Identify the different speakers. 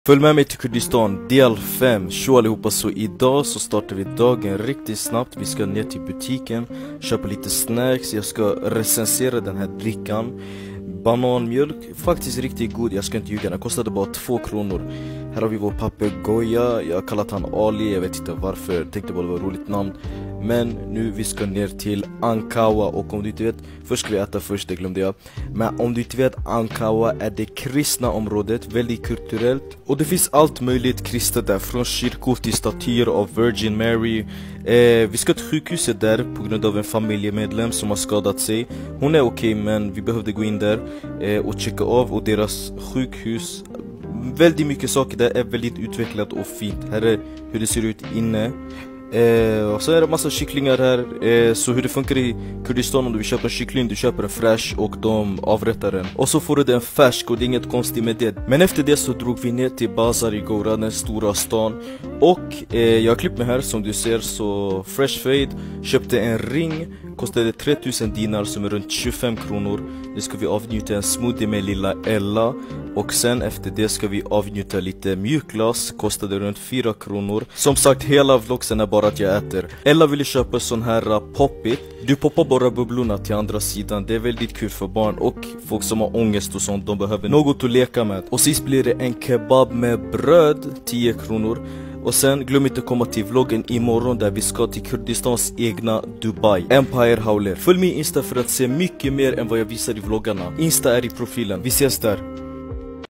Speaker 1: Följ med mig till Kurdistan, del 5. Tjo allihopa, så idag så startar vi dagen riktigt snabbt. Vi ska ner till butiken, köpa lite snacks. Jag ska recensera den här drickan. Bananmjölk, faktiskt riktigt god, jag ska inte ljuga. Den kostade bara 2 kronor. Här har vi vår papegoja, jag har kallat han Ali, jag vet inte varför. Tänkte bara det var ett roligt namn. Men nu vi ska ner till Ankawa. Och om du inte vet, först ska vi äta först, det glömde jag. Men om du inte vet, Ankawa är det kristna området, väldigt kulturellt. Och det finns allt möjligt kristet där, från kyrkor till statyer av Virgin Mary. Vi ska till sjukhuset där på grund av en familjemedlem som har skadat sig. Hon är okej, men vi behövde gå in där och checka av. Och deras sjukhus, väldigt mycket saker där är väldigt utvecklat och fint. Här är hur det ser ut inne. Och så är det massa kycklingar här. Så hur det funkar i Kurdistan, om du vill köpa en kyckling, du köper en fräsch och de avrättar den. Och så får du den färsk och det är inget konstigt med det. Men efter det så drog vi ner till Bazar i Gora, den stora stan. Och jag har klippt mig här som du ser, så fresh fade. Köpte en ring, kostade 3000 dinar som är runt 25 kronor. Nu ska vi avnjuta en smoothie med lilla Ella. Och sen efter det ska vi avnjuta lite mjukglass, kostade runt 4 kronor. Som sagt, hela vloggen är bara att jag äter. Ella ville köpa sån här pop-it. Du poppar bara bubblorna till andra sidan. Det är väldigt kul för barn och folk som har ångest och sånt. De behöver något att leka med. Och sist blir det en kebab med bröd, 10 kronor. Och sen glöm inte komma till vloggen imorgon där vi ska till Kurdistans egna Dubai, Empire Howler. Följ mig Insta för att se mycket mer än vad jag visar i vloggarna. Insta är i profilen, vi ses där.